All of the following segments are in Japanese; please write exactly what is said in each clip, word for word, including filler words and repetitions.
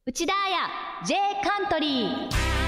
内田彩 J カントリー。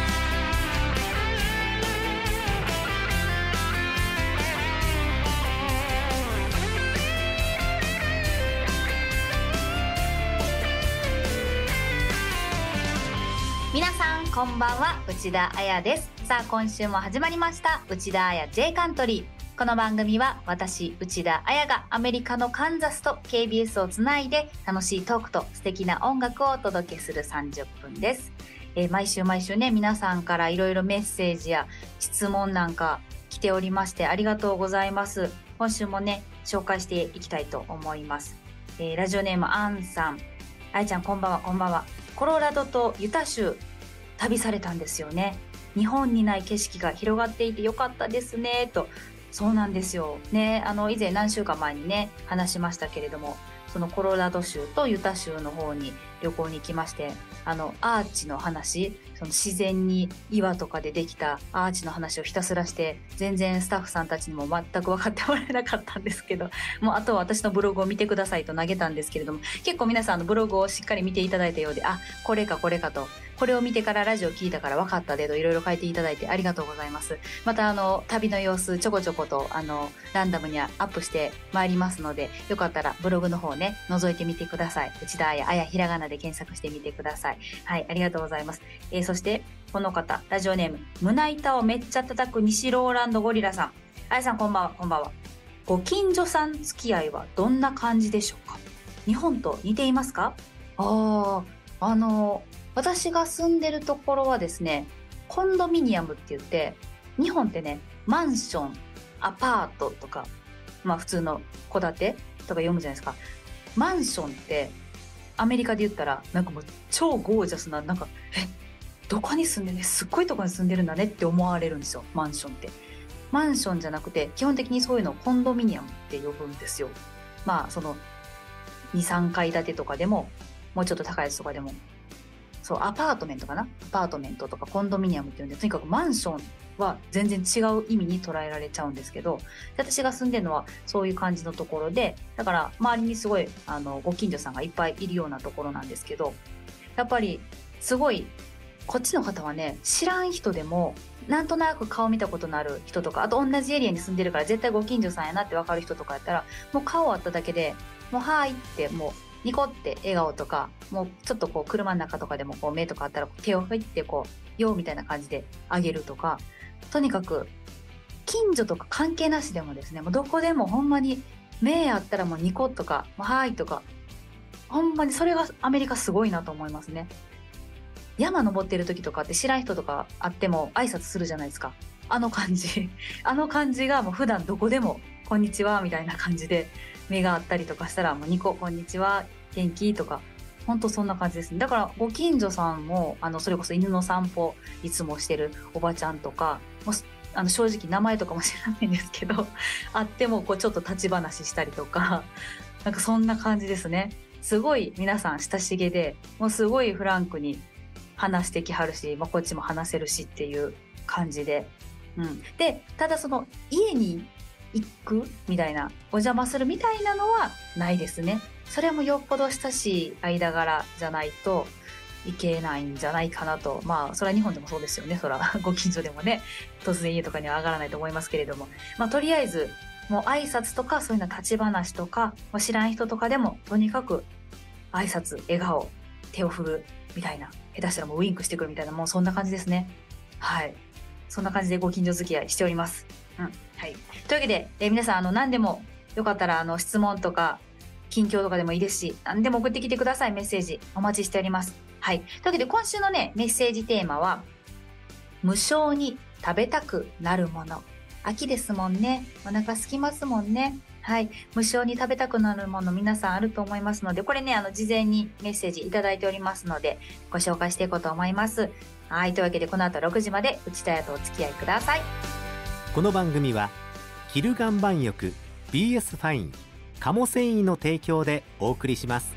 皆さんこんばんは、内田彩です。さあ今週も始まりました内田彩 J カントリー。この番組は私内田彩がアメリカのカンザスと ケービーエス をつないで楽しいトークと素敵な音楽をお届けするさんじゅっぷんです。えー、毎週毎週ね、皆さんからいろいろメッセージや質問なんか来ておりましてありがとうございます。今週もね紹介していきたいと思います。えー、ラジオネームアンさん、あやちゃんこんばんは。こんばんは。コロラドとユタ州旅されたんですよね。日本にない景色が広がっていてよかったですねと。そうなんですよね。あの以前何週間前にね話しましたけれども、そのコロラド州とユタ州の方に旅行に行きまして、あのアーチの話、その自然に岩とかでできたアーチの話をひたすらして、全然スタッフさんたちにも全く分かってもらえなかったんですけど、もうあとは私のブログを見てくださいと投げたんですけれども、結構皆さんのブログをしっかり見ていただいたようで、あ、これかこれかと、これを見てからラジオ聞いたから分かったでといろいろ書いていただいてありがとうございます。またあの旅の様子ちょこちょことあのランダムにはアップしてまいりますので、よかったらブログの方ね覗いてみてください。内田彩、あやひらがなで検索してみてください。はい、ありがとうございます。えー、そしてこの方、ラジオネーム胸板をめっちゃ叩く西ローランドゴリラさん、あやさんこんばんは。こんばんは。ご近所さん付き合いはどんな感じでしょうか。日本と似ていますか。ああ、あの私が住んでるところはですね、コンドミニアムって言って、日本ってねマンション、アパートとか、まあ普通の戸建てとか読むじゃないですか。マンションってアメリカで言ったらなんかもう超ゴージャスな、なんかえどこに住んでね、すっごいとこに住んでるんだねって思われるんですよ。マンションってマンションじゃなくて、基本的にそういうのをコンドミニアムって呼ぶんですよ。まあそのにさんかい建てとかでも、もうちょっと高いやつとかでも、そうアパートメントかな、アパートメントとかコンドミニアムっていうんで、とにかくマンションは全然違う意味に捉えられちゃうんですけど、私が住んでるのはそういう感じのところで、だから周りにすごいあのご近所さんがいっぱいいるようなところなんですけど、やっぱりすごいこっちの方はね、知らん人でもなんとなく顔見たことのある人とか、あと同じエリアに住んでるから絶対ご近所さんやなって分かる人とかやったら、もう顔あっただけでもうはいってもうニコって笑顔とか、もうちょっとこう車の中とかでもこう目とかあったら手を振ってこうよみたいな感じであげるとか、とにかく近所とか関係なしでもですね、もうどこでもほんまに目あったらもうニコとかもうはいとか、ほんまにそれがアメリカすごいなと思いますね。山登ってる時とかって知らん人とか会っても挨拶するじゃないですか。あの感じあの感じがもう普段どこでもこんにちはみたいな感じで、目があったりとかしたらもうニコこんにちは元気とか、ほんとそんな感じですね。だからご近所さんもあのそれこそ犬の散歩いつもしてるおばちゃんとかも、あの正直名前とかも知らないんですけど会ってもこうちょっと立ち話したりとか、なんかそんな感じですね。すごい皆さん親しげで、もうすごいフランクに話してきはるし、まあ、こっちも話せるしっていう感じで、うん、でただその家に行くみたいな、お邪魔するみたいなのはないですね。それもよっぽど親しい間柄じゃないといけないんじゃないかなと。まあそれは日本でもそうですよね。そらご近所でもね突然家とかには上がらないと思いますけれども、まあとりあえずもう挨拶とかそういうの立ち話とか、もう知らん人とかでもとにかく挨拶、笑顔、手を振るみたいな、下手したらもうウインクしてくるみたいな、もうそんな感じですね。はい、そんな感じでご近所付き合いしております。うん、はい。というわけで、えー、皆さんあの何でもよかったらあの質問とか近況とかでもいいですし、何でも送ってきてください。メッセージお待ちしております。はい。というわけで今週のねメッセージテーマは、無性に食べたくなるもの。秋ですもんね。お腹空きますもんね。はい、無性に食べたくなるもの皆さんあると思いますので、これねあの事前にメッセージいただいておりますのでご紹介していこうと思います。はい、というわけでこの後ろくじまで内田屋とお付き合いください。 この番組はキル岩盤浴 ビーエス ファイン鴨繊維の提供でお送りします。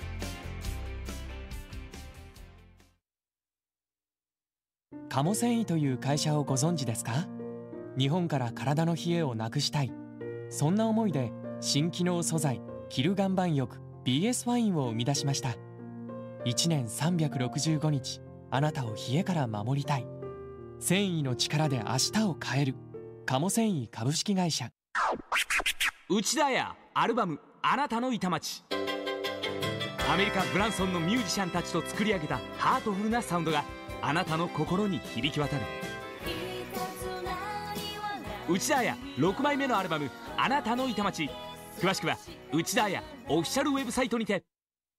鴨繊維という会社をご存知ですか？日本から体の冷えをなくしたい、そんな思いで新機能素材キル岩盤浴 ビーエス ファインを生み出しました。 いちねんさんびゃくろくじゅうごにちあなたを冷えから守りたい。繊維の力で明日を変える。鴨繊維株式会社。 内田彩アルバム「あなたの板町」。アメリカ・ブランソンのミュージシャンたちと作り上げたハートフルなサウンドがあなたの心に響き渡る。内田彩ろくまいめのアルバム「あなたの板町」。詳しくは内田彩オフィシャルウェブサイトにて。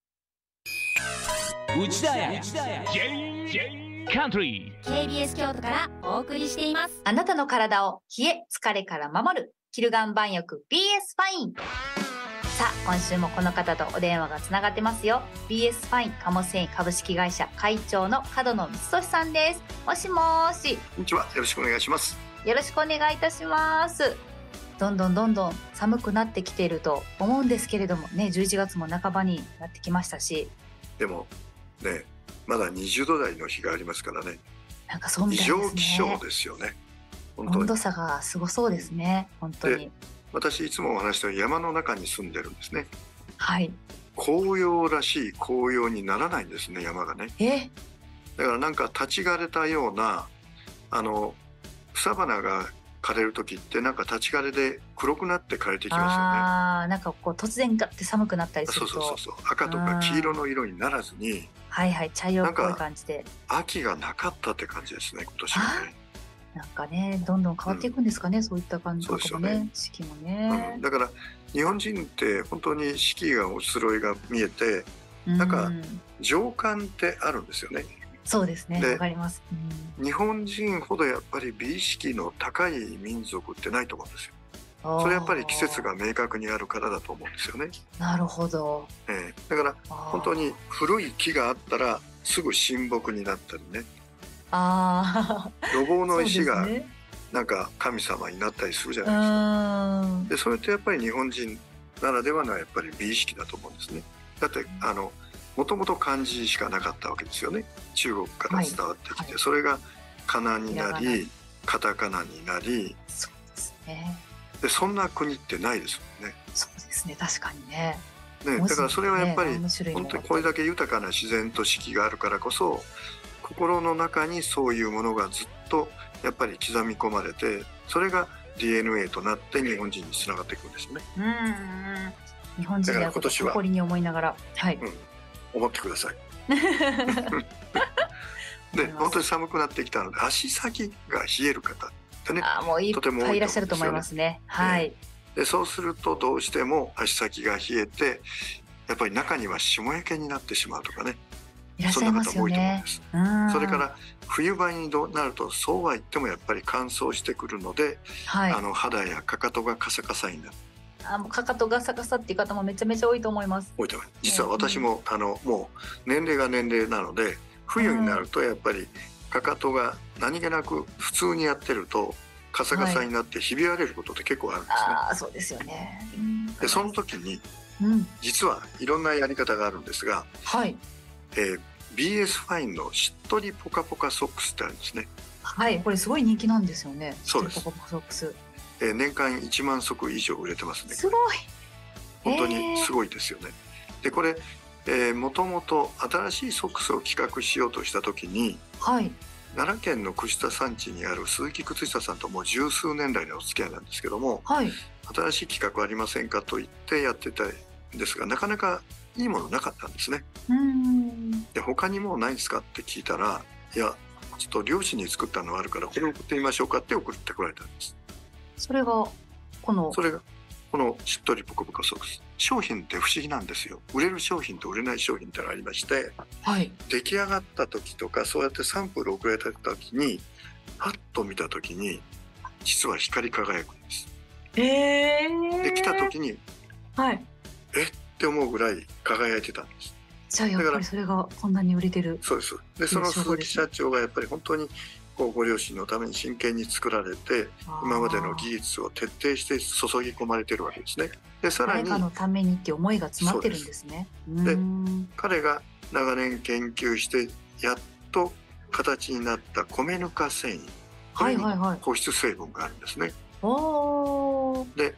内田彩カントリーケービーエス 京都からお送りしています。 あなたの体を冷え疲れから守るキルガン板浴 ビーエス ファイン。さあ今週もこの方とお電話がつながってますよ。 ビーエス ファイン鴨繊維株式会社会長の角野光俊さんです。もしもーし。 こんにちは、よろしくお願いします。 よろしくお願いいたします。どんどんどんどん寒くなってきていると思うんですけれどもね、じゅういちがつも半ばになってきましたし、 でもね、まだにじゅうど台の日がありますからね。 なんかそうみ異たいですね。 常気象ですよね。本当に温度差がすごそうですね、本当に。 私いつもお話したように山の中に住んでるんですね。 はい。 紅葉らしい紅葉にならないんですね、山がね。 えだからなんか立ち枯れたような、あの草花が枯れる時ってなんか立ち枯れで黒くなって枯れてきますよね。 ああ、なんかこう突然ガッて寒くなったりすると、 そうそうそうそう、赤とか黄色の色にならずに、 はいはい、茶色っぽい感じで、 秋がなかったって感じですね、今年はね。 なんかね、どんどん変わっていくんですかね、うん、そういった感じとかもね、四季もね、 うん、だから日本人って本当に四季がおしろいが見えて、なんか情感ってあるんですよね。 そうですね、わかります、 うん、日本人ほどやっぱり美意識の高い民族ってないと思うんですよ。それやっぱり季節が明確にあるからだと思うんですよね。 なるほど、 えー、だから本当に古い木があったらすぐ神木になったりね、 あ路傍の石がなんか神様になったりするじゃないですか。でそれってやっぱり日本人ならではのやっぱり美意識だと思うんですね。だってあのもともと漢字しかなかったわけですよね。中国から伝わってきて、はいはい、それがかなになりカタカナになり、 そうですね。 でそんな国ってないですもんね。 そうですね、確かにね。 ね、だからそれはやっぱり本当にこれだけ豊かな自然と四季があるからこそ、心の中にそういうものがずっとやっぱり刻み込まれて、それが ディーエヌエー となって日本人につながっていくんですよね。 うん、日本人であることを誇りに思いながら、はい、うん、 思ってください。で本当に寒くなってきたので足先が冷える方ってね、 あもういっぱいいらっしゃると思いますね。はい。 でそうするとどうしても足先が冷えて、やっぱり中には霜焼けになってしまうとかね、 いらっしゃいますよね。 そんな方も多いと思うんです。それから冬場になるとそうは言ってもやっぱり乾燥してくるので、はい、あの肌やかかとがカサカサになる。 あもうかかとがサカサっていう方もめちゃめちゃ多いと思います。 多いと思います。実は私も、うん、あのもう年齢が年齢なので、冬になるとやっぱりかかとが何気なく普通にやってるとカサカサになってひび割れることって結構あるんですね。 はい、あそうですよね。 でその時に、うん、実はいろんなやり方があるんですが、はいえー、ビーエス ファインのしっとりポカポカソックスってあるんですね。 はい、これすごい人気なんですよね。 そうです。 ポカポカソックス、 えー、年間いちまんそく以上売れてますね。 すごい。 本当にすごいですよね。でこれ、えー、もともと新しいソックスを企画しようとした時に、はい、奈良県の櫛田山地にある鈴木靴下さんともう十数年来のお付き合いなんですけども、はい、新しい企画ありませんかと言ってやってたんですが、なかなかいいものなかったんですね。うんで他にもうないですかって聞いたら、いやちょっと漁師に作ったのがあるからこれ送ってみましょうかって送ってこられたんです。 それがこのそれがこのしっとりポカポカソックス。商品って不思議なんですよ。売れる商品と売れない商品ってのがありまして、はい、出来上がった時とかそうやってサンプルを送られた時にパッと見た時に実は光り輝くんです。 えー、 で来た時に、はい、えって思うぐらい輝いてたんです。 じゃあやっぱりそれがこんなに売れてる。 そうです。でその鈴木社長がやっぱり本当にこうご両親のために真剣に作られて、今までの技術を徹底して注ぎ込まれてるわけですね。でさらに誰かのためにって思いが詰まってるんですね。 で彼が長年研究してやっと形になった米ぬか繊維、これに保湿成分があるんですね。はいはいはい、で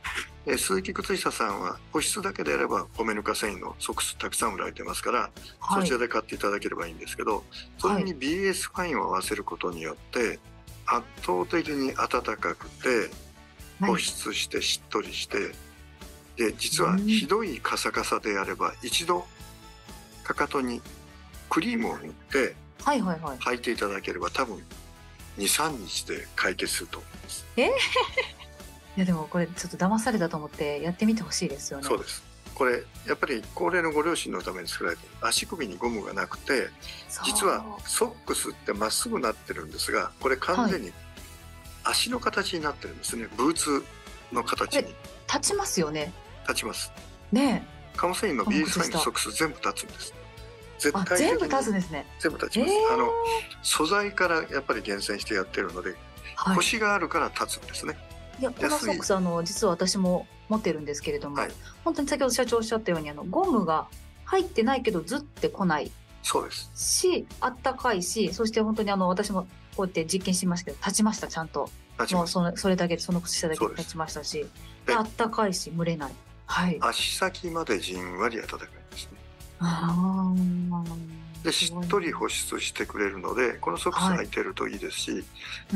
えー、鈴木靴下さんは保湿だけであれば米ぬか繊維のソックスたくさん売られてますから、はい、そちらで買っていただければいいんですけど、それに ビーエス ファインを合わせることによって圧倒的に暖かくて保湿してしっとりして、はい、で実はひどいカサカサであれば一度かかとにクリームを塗って履いていただければ多分にさんにちで解決すると思います。 えーいやでもこれちょっと騙されたと思ってやってみてほしいですよね。 そうです。これやっぱり高齢のご両親のために作られている足首にゴムがなくて、実はソックスってまっすぐなってるんですが、これ完全に足の形になってるんですね。ブーツの形に立ちますよね。 立ちますねえ。カモ繊維の ビーエス ファインのソックス全部立つんです。 絶対的に全部立つんですね。 全部立ちます、えー、あの素材からやっぱり厳選してやってるので、はい、コシがあるから立つんですね。 いや、このソックスあの実は私も持ってるんですけれども、はい、本当に先ほど社長おっしゃったようにあのゴムが入ってないけどずってこない。 そうですし、あったかいし、そして本当にあの私もこうやって実験してましたけど立ちました。ちゃんともうそのそれだけその靴下だけ立ちましたし、あったかいし蒸れない、はい、 足先までじんわり暖かいですね。 あでしっとり保湿してくれるので、このソックス履いてるといいですし、はい、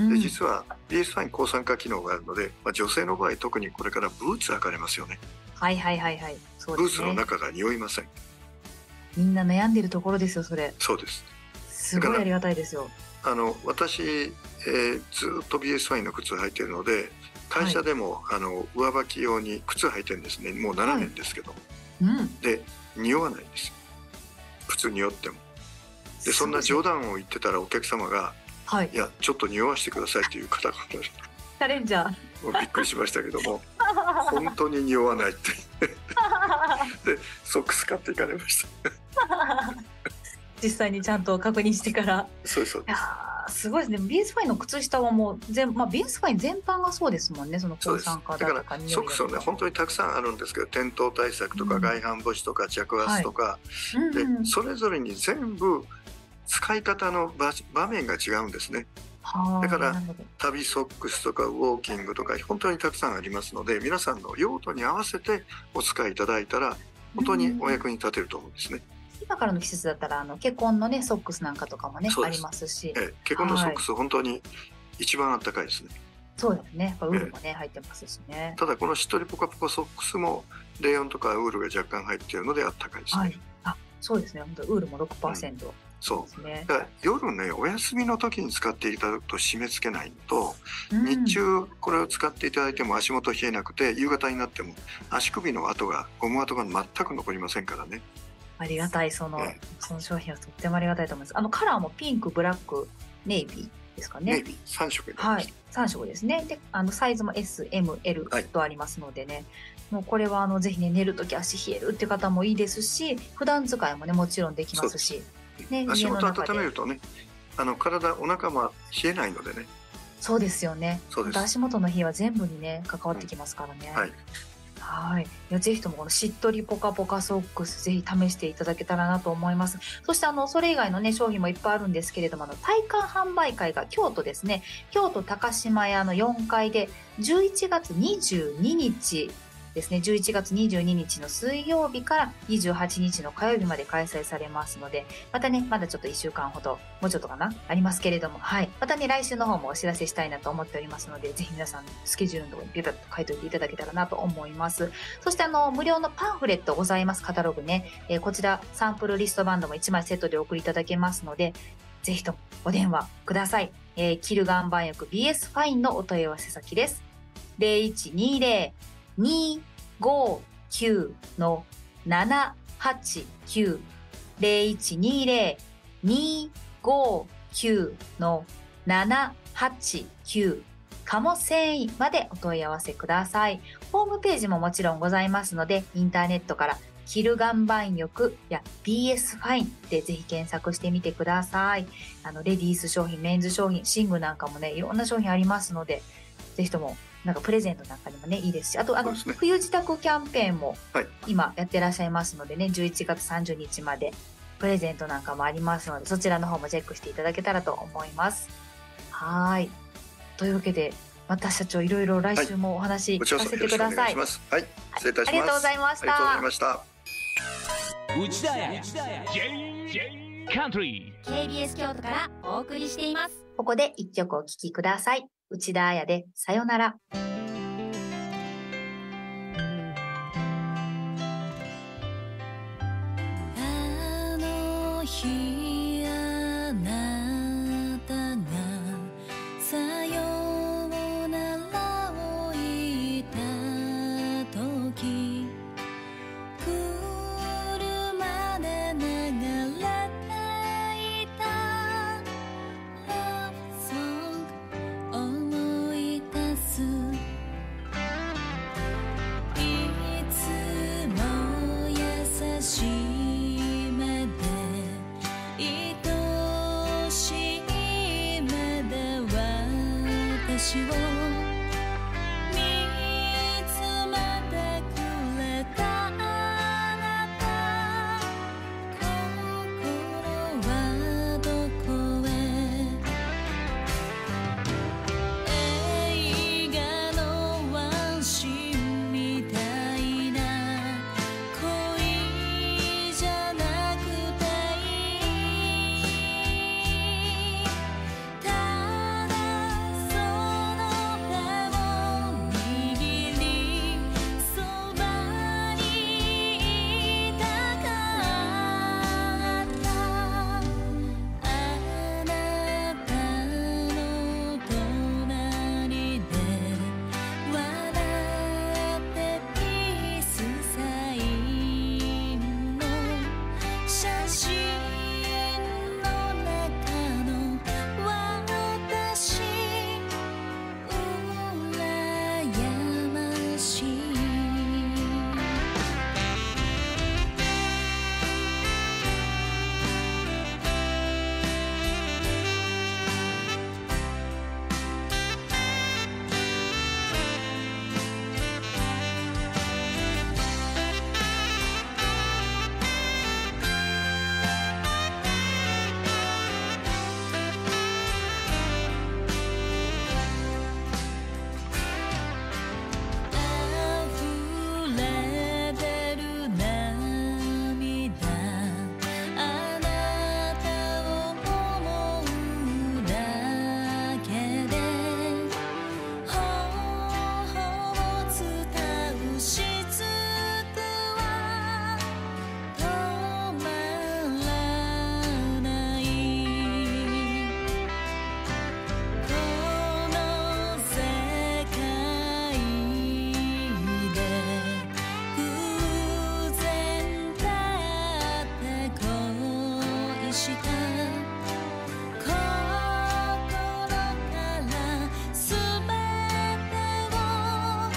で実は ビーエス ファイン抗酸化機能があるので、まあ、女性の場合特にこれからブーツ履かれますよね。 はいはいはいはい、そうですね、 ブーツの中が匂いません。 みんな悩んでるところですよそれ。 そうです。 すごいありがたいですよ。 あの私、えー、ずっと ビーエス ファインの靴を履いているので、会社でも、はい、あの上履き用に靴履いてるんですね。もうななねんですけど、はいうん、で匂わないんですよ。靴匂っても。でそんな冗談を言ってたらお客様が「はい、いやちょっと匂わしてください」っていう方がチャレンジャーもうびっくりしましたけども本当に匂わないってでソックス買っていかれました実際にちゃんと確認してから。 そうですそうです。いやすごいですね。 ビーエス ファインの靴下はもう全、まあ、ビーエス ファイン全般がそうですもんね。その抗酸化だとかだからソックスはね本当にたくさんあるんですけど、転倒対策とか外反母趾とか着圧とか、はいでうんうん、それぞれに全部使い方の 場, 場面が違うんですね。だから旅ソックスとかウォーキングとか本当にたくさんありますので、皆さんの用途に合わせてお使いいただいたら本当にお役に立てると思うんですね。 今からの季節だったらあの結婚のねソックスなんかとかもねありますし、 ええ、結婚のソックス、はい、本当に一番あったかいですね。 そうですね。ウールもね、ええ、入ってますしね。 ただこのしっとりポカポカソックスもレーヨンとかウールが若干入っているのであったかいですね。はい、 あ、そうですね。本当ウールも ろくパーセント、うん、 そうですね。だから夜ねお休みの時に使っていただくと締め付けないのと、うん、日中これを使っていただいても足元冷えなくて、夕方になっても足首の跡がゴム跡が全く残りませんからね。 ありがたい。その、ね、その商品はとってもありがたいと思います。あのカラーもピンク、ブラック、ネイビーですかね。 ネイビーさん色になりました。 はい、さん色ですね。で、あのサイズも エス、エム、エル とありますのでね、はい、もうこれはあのぜひね寝るとき足冷えるっていう方もいいですし、普段使いもねもちろんできますし、 ね、足元温めるとね、あの体お腹も冷えないのでね。 そうですよね。 そうです。 足元の冷えは全部にね関わってきますからね。 うん、はい。 はい、いやぜひともこのしっとりポカポカソックスぜひ試していただけたらなと思います。そしてあのそれ以外のね商品もいっぱいあるんですけれども、あの体感販売会が京都ですね、京都高島屋のよんかいでじゅういちがつにじゅうににちですね、じゅういちがつにじゅうににちの水曜日からにじゅうはちにちの火曜日まで開催されますので、またねまだちょっといっしゅうかんほどもうちょっとかなありますけれども、はい、またね来週の方もお知らせしたいなと思っておりますので、ぜひ皆さんスケジュールのところにビバッと書いておいていただけたらなと思います。そしてあの無料のパンフレットございます。カタログね、えー、こちらサンプルリストバンドもいちまいセットでお送りいただけますので、ぜひともお電話ください。えー、キル岩盤浴 ビーエス ファインのお問い合わせ先です。ゼロいちにゼロ にごきゅうのななはちきゅう ゼロいちにゼロ にごきゅうのななはちきゅうカモ繊維までお問い合わせください。ホームページももちろんございますので、インターネットからキル岩盤浴や ビーエス ファインでぜひ検索してみてください。あのレディース商品、メンズ商品、寝具なんかもねいろんな商品ありますので、ぜひともなんかプレゼントなんかにもねいいですし、あとあの、ね、冬支度キャンペーンも今やってらっしゃいますのでね、じゅういちがつさんじゅうにちまでプレゼントなんかもありますので、そちらの方もチェックしていただけたらと思います。はい、というわけで私たちをいろいろ来週もお話聞かせてください。 はい、失礼いたします。 ありがとうございました。 ありがとうございました。 内田彩 J カントリー ケービーエス 京都からお送りしています。 ここで一曲お聴きください。内田彩でさよなら。 あの日あなたがさよならを言った時、車で流れていた Love Song 思い出す。いつも優しい目で愛しい目で私を見つめてくれたあなた、心はどこへ。映画のワンシーンみたいな恋じゃなくていい。ただその手を握りそばにいたかった。あなたの隣で笑ってピースサインの写真の中の私、羨ましい。溢れ出る涙、あなたを思うだけで頬を伝うしつくは止まらない。この世界で偶然だって恋した心からすべてを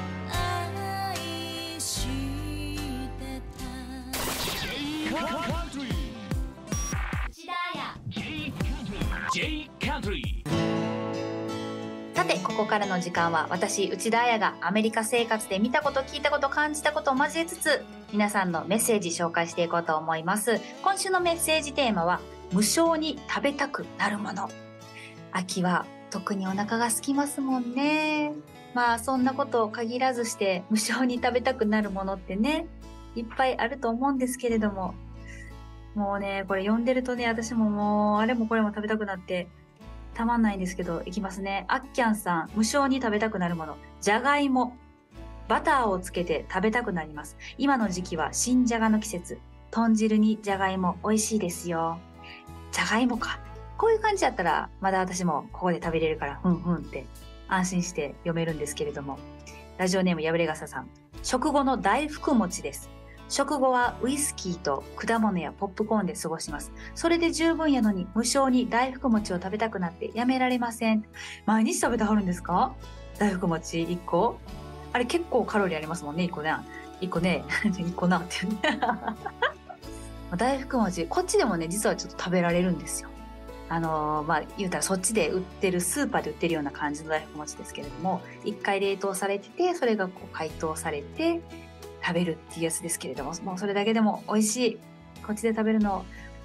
愛してた。 カントリー内田彩 J カントリー。 さてここからの時間は私内田彩がアメリカ生活で見たこと聞いたこと感じたことを交えつつ皆さんのメッセージ紹介していこうと思います。今週のメッセージテーマは無性に食べたくなるもの。秋は特にお腹が空きますもんね。まあそんなことを限らずして無性に食べたくなるものってねいっぱいあると思うんですけれども、もうねこれ読んでるとね私ももうあれもこれも食べたくなってたまんないんですけど、いきますね。あっきゃんさん、無性に食べたくなるもの、じゃがいも。バターをつけて食べたくなります。今の時期は新じゃがの季節。豚汁にじゃがいも美味しいですよ。じゃがいもか。こういう感じだったらまだ私もここで食べれるからふんふんって安心して読めるんですけれども、ラジオネームやぶれがささん、食後の大福餅です。食後はウイスキーと果物やポップコーンで過ごします。それで十分やのに無性に大福餅を食べたくなってやめられません。毎日食べてはるんですか？大福餅いっこ？あれ結構カロリーありますもんね、いっこね。いっこね。いっこなってね。大福餅、こっちでもね、実はちょっと食べられるんですよ。あのー、まあ、言うたらそっちで売ってる、スーパーで売ってるような感じの大福餅ですけれども、一回冷凍されてて、それがこう解凍されて食べるっていうやつですけれども、もうそれだけでも美味しい。こっちで食べるの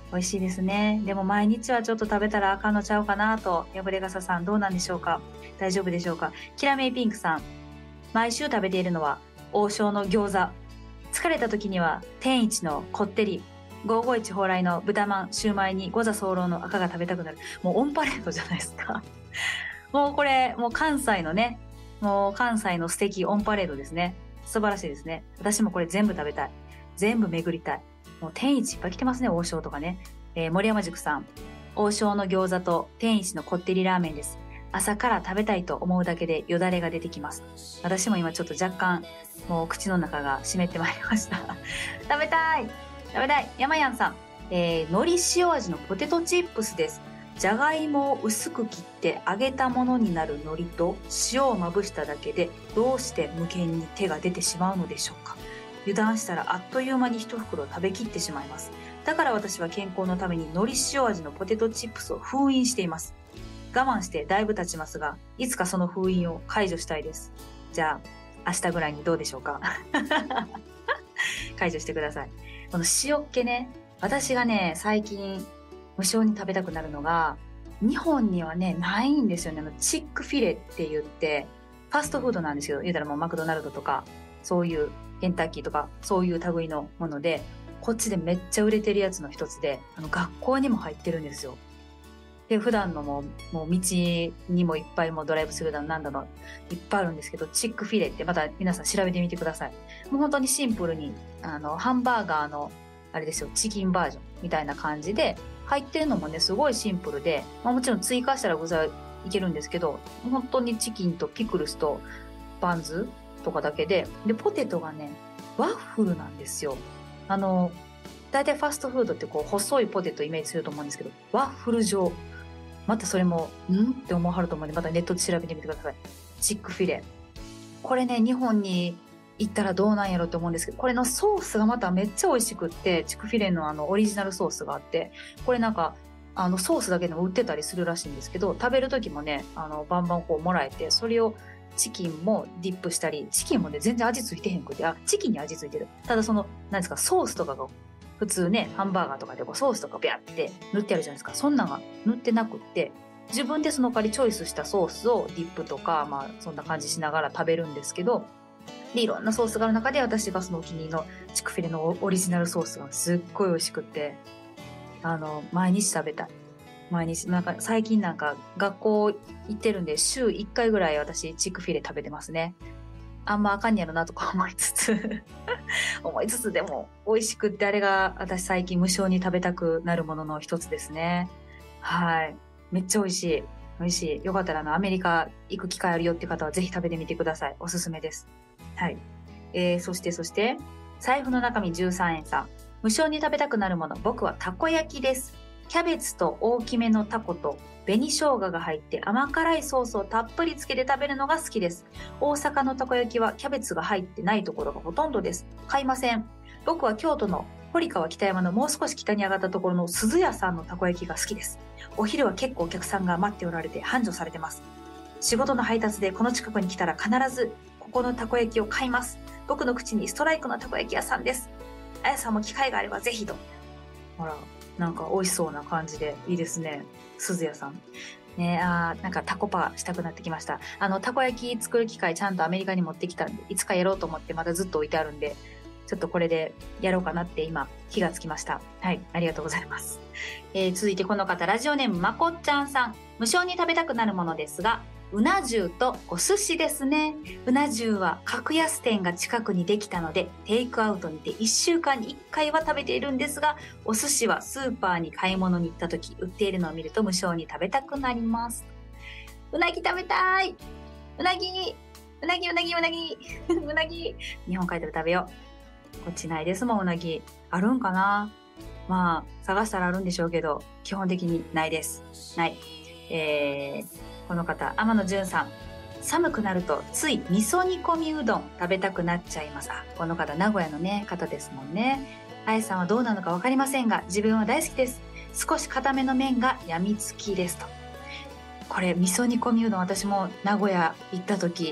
美味しいですね。でも毎日はちょっと食べたらあかんのちゃうかなと。破れ傘さんどうなんでしょうか。大丈夫でしょうか。キラメイピンクさん、毎週食べているのは王将の餃子。疲れた時には天一のこってり。ごーごーいち蓬莱の豚まん、シューマイに五座候の赤が食べたくなる。もうオンパレードじゃないですか。もうこれ、もう関西のね、もう関西の素敵オンパレードですね。素晴らしいですね。私もこれ全部食べたい。全部巡りたい。もう天一いっぱい来てますね、王将とかね。えー、森山塾さん、王将の餃子と天一のこってりラーメンです。朝から食べたいと思うだけでよだれが出てきます。私も今ちょっと若干、もう口の中が湿ってまいりました。食べたい食べたい。山やんさん、えー、海苔塩味のポテトチップスです。じゃがいもを薄く切って揚げたものになる海苔と塩をまぶしただけでどうして無限に手が出てしまうのでしょうか。油断したらあっという間に一袋食べきってしまいます。だから私は健康のために海苔塩味のポテトチップスを封印しています。我慢してだいぶ経ちますが、いつかその封印を解除したいです。じゃあ明日ぐらいにどうでしょうか。解除してください。この塩っ気ね、私がね最近無性に食べたくなるのが、日本にはねないんですよね。あのチックフィレって言ってファストフードなんですけど、言うたらもうマクドナルドとかそういうケンタッキーとかそういう類のもので、こっちでめっちゃ売れてるやつの一つで、あの学校にも入ってるんですよ。で普段のもう、もう道にもいっぱいもうドライブスルーだのなんだのいっぱいあるんですけど、チックフィレってまた皆さん調べてみてください。もう本当にシンプルにあのハンバーガーのあれですよ、チキンバージョンみたいな感じで入ってるのもねすごいシンプルで、まあ、もちろん追加したら具材いけるんですけど、本当にチキンとピクルスとバンズとかだけで、でポテトがねワッフルなんですよ。あの大体ファストフードってこう細いポテトイメージすると思うんですけど、ワッフル状、またそれもんって思わはると思うんで、またネットで調べてみてください。チックフィレ、これね日本に行ったらどうなんやろって思うんですけど、これのソースがまためっちゃ美味しくって、チックフィレのあのオリジナルソースがあって、これなんかあのソースだけでも売ってたりするらしいんですけど、食べる時もねあのバンバンこうもらえて、それをチキンもディップしたり、チキンもね全然味ついてへんくて、あチキンに味ついてる、ただそのなんですかソースとかが普通ねハンバーガーとかでこうソースとかビャって塗ってあるじゃないですか。そんなのが塗ってなくって、自分でその代わりチョイスしたソースをディップとかまあそんな感じしながら食べるんですけど、でいろんなソースがある中で私がそのお気に入りのチクフィレのオリジナルソースがすっごい美味しくって、あの毎日食べたい。毎日なんか最近なんか学校行ってるんで週いっかいぐらい私チクフィレ食べてますね。あんまあかんねやろなとか思いつつ思いつつでも美味しくって、あれが私最近無性に食べたくなるものの一つですね。はい、めっちゃ美味しい美味しい。よかったらあのアメリカ行く機会あるよって方はぜひ食べてみてください。おすすめです。はい、えー、そしてそして財布の中身じゅうさんえんさん、無性に食べたくなるもの、僕はたこ焼きです。キャベツと大きめのタコと紅生姜が入って甘辛いソースをたっぷりつけて食べるのが好きです。大阪のたこ焼きはキャベツが入ってないところがほとんどです。買いません。僕は京都の堀川北山のもう少し北に上がったところの鈴屋さんのたこ焼きが好きです。お昼は結構お客さんが待っておられて繁盛されてます。仕事の配達でこの近くに来たら必ずここのたこ焼きを買います。僕の口にストライクのたこ焼き屋さんです。あやさんも機会があればぜひと。ほら、なんか美味しそうな感じでいいですね。鈴屋さん。ね、あーなんかタコパしたくなってきました。あの、たこ焼き作る機械ちゃんとアメリカに持ってきたんで、いつかやろうと思ってまだずっと置いてあるんで、ちょっとこれでやろうかなって今、気がつきました。はい、ありがとうございます。えー、続いてこの方、ラジオネームまこっちゃんさん。無性に食べたくなるものですが、うな重とお寿司ですね。うな重は格安店が近くにできたのでテイクアウトにていっしゅうかんにいっかいは食べているんですが、お寿司はスーパーに買い物に行った時売っているのを見ると無性に食べたくなります。うなぎ食べたい。うなぎうなぎうなぎうなぎうなぎ日本帰ったら食べよう。こっちないですもん。うなぎあるんかな。まあ探したらあるんでしょうけど基本的にないです。ない。えーこの方、天野純さん。寒くなるとつい味噌煮込みうどん食べたくなっちゃいます。あ、この方名古屋のね方ですもんね。あやさんはどうなのか分かりませんが自分は大好きです。少し固めの麺がやみつきですと。これ味噌煮込みうどん、私も名古屋行った時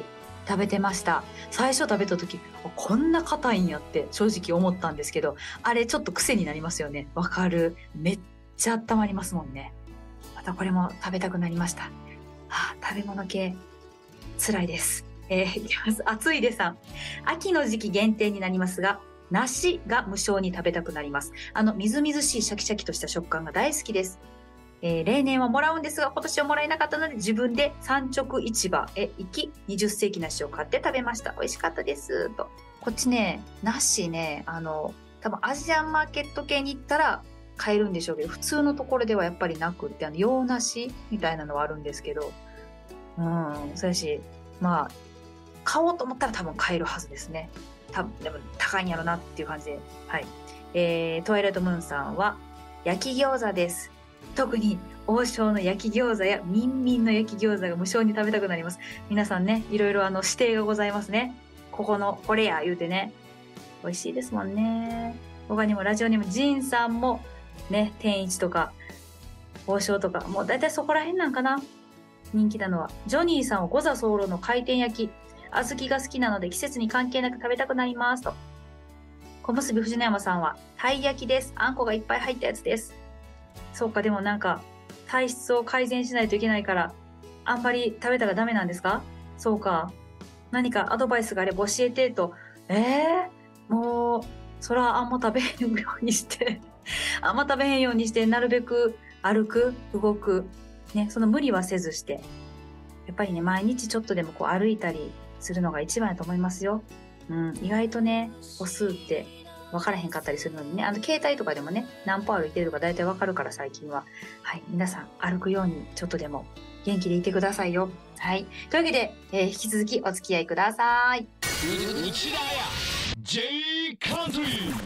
食べてました。最初食べた時こんな硬いんやって正直思ったんですけど、あれちょっと癖になりますよね。わかる。めっちゃ温まりますもんね。またこれも食べたくなりました。はあ、食べ物系辛いです。えー、いきます。暑いでさん、秋の時期限定になりますが、梨が無償に食べたくなります。あのみずみずしいシャキシャキとした食感が大好きです。えー、例年はもらうんですが、今年はもらえなかったので自分で産直市場へ行きにじゅっ世紀梨を買って食べました。美味しかったですと。こっちね、梨ね、あの多分アジアンマーケット系に行ったら買えるんでしょうけど、普通のところではやっぱりなくって、あの洋梨みたいなのはあるんですけど、うん、そうやし、まあ買おうと思ったら多分買えるはずですね。多分でも高いんやろなっていう感じで、はい。えー、トワイライトムーンさんは焼き餃子です。特に王将の焼き餃子やミンミンの焼き餃子が無償に食べたくなります。皆さんね、いろいろあの指定がございますね。ここのこれや言うてね、美味しいですもんね。他にもラジオにもジンさんもね、天一とか王将とか、もう大体そこら辺なんかな。人気なのはジョニーさんは五座候の回転焼き、小豆が好きなので季節に関係なく食べたくなりますと。小結び藤野山さんはたい焼きです。あんこがいっぱい入ったやつです。そうか、でもなんか体質を改善しないといけないからあんまり食べたらダメなんですか？そうか、何かアドバイスがあれば教えてと。えー、もうそらあんま食べへんようにしてあんま食べへんようにしてなるべく歩く動くね、その無理はせずして、やっぱりね、毎日ちょっとでもこう歩いたりするのが一番だと思いますよ。うん、意外とね、歩数って分からへんかったりするのにね、あの携帯とかでもね、何歩歩いてるとか大体分かるから最近は。はい、皆さん歩くようにちょっとでも元気でいてくださいよ。はい、というわけで、えー、引き続きお付き合いください。 内田彩 J カントリー。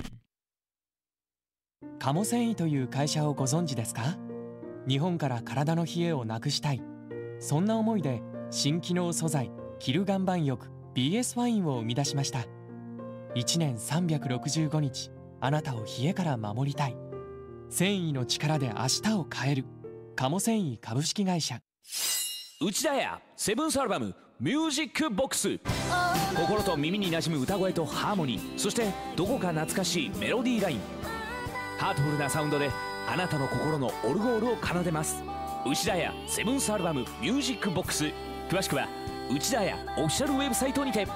鴨繊維という会社をご存知ですか？日本から体の冷えをなくしたい、そんな思いで新機能素材キル岩盤浴 ビーエス ファインを生み出しました。いちねんさんびゃくろくじゅうごにち、あなたを冷えから守りたい。繊維の力で明日を変える鴨繊維株式会社。 内田彩セブンスアルバムミュージックボックス。心と耳に馴染む歌声とハーモニー、そしてどこか懐かしいメロディーライン、ハートフルなサウンドであなたの心のオルゴールを奏でます。内田彩セブンスアルバムミュージックボックス。詳しくは内田彩オフィシャルウェブサイトにて。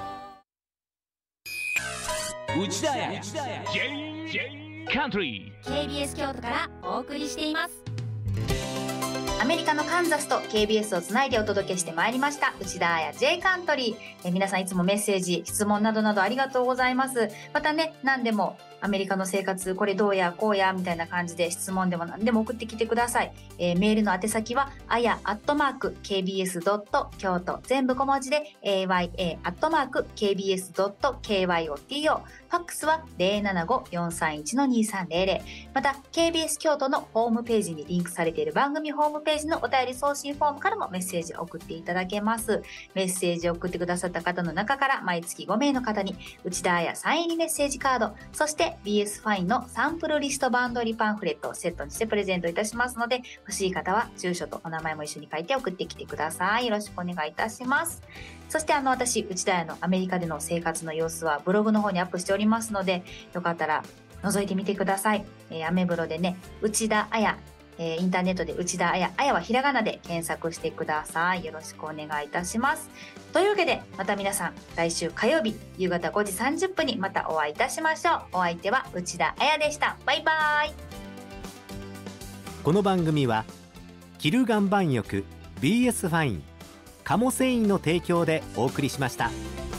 内田彩 J カントリー。 ケービーエス 京都からお送りしています。 アメリカのカンザスと ケービーエス をつないでお届けしてまいりました内田彩 J カントリー。え皆さんいつもメッセージ、質問などなどありがとうございます。またね、何でもアメリカの生活これどうやこうやみたいな感じで質問でも何でも送ってきてください。えー、メールの宛先はあやアットマーク ケービーエス ドット 京都、全部小文字で エーワイエー アットマーク ケービーエス ドット ケーワイオーティーオー、 ファックスは ゼロななご よんさんいち にさんゼロゼロ。 また ケービーエス 京都のホームページにリンクされている番組ホームページのお便り送信フォームからもメッセージを送っていただけます。メッセージを送ってくださった方の中から毎月ごめいの方に内田彩サイン入りメッセージカード、そして ビーエス ファインのサンプルリストバンドリパンフレットをセットにしてプレゼントいたしますので、欲しい方は住所とお名前も一緒に書いて送ってきてください。よろしくお願いいたします。そしてあの私内田彩のアメリカでの生活の様子はブログの方にアップしておりますので、よかったら覗いてみてください。えー、アメブロでね、内田彩、えー、インターネットで内田彩、彩はひらがなで検索してください。よろしくお願いいたします。というわけでまた皆さん来週火曜日夕方ごじさんじゅっぷんにまたお会いいたしましょう。お相手は内田彩でした。バイバイ。 この番組はキル岩盤浴 ビーエス ファイン鴨繊維の提供でお送りしました。